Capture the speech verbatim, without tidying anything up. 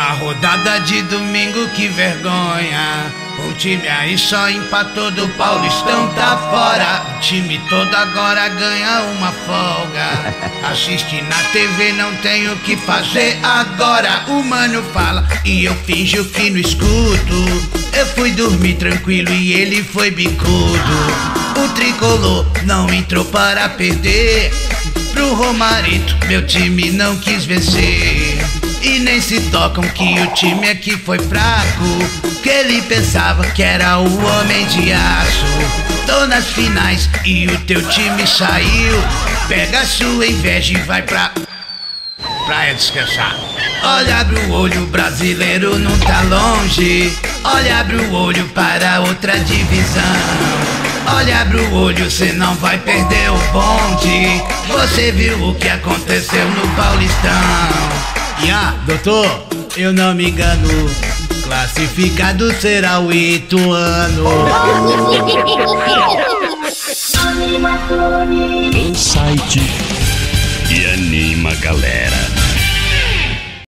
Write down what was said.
Na rodada de domingo, que vergonha. O time aí só empatou, do Paulistão tá fora. O time todo agora ganha uma folga. Assiste na T V, não tem o que fazer agora. O mano fala e eu finjo que não escuto. Eu fui dormir tranquilo e ele foi bicudo. O tricolor não entrou para perder. Pro Romarito, meu time não quis vencer. E nem se tocam que o time aqui foi fraco, que ele pensava que era o homem de aço. Tô nas finais e o teu time saiu. Pega a sua inveja e vai pra praia descansar. Olha, abre o olho, o brasileiro não tá longe. Olha, abre o olho para outra divisão. Olha, abre o olho, cê não vai perder o bonde. Você viu o que aconteceu no Paulistão. E ah, doutor, eu não me engano, classificado será o Ituano. O site e anima galera.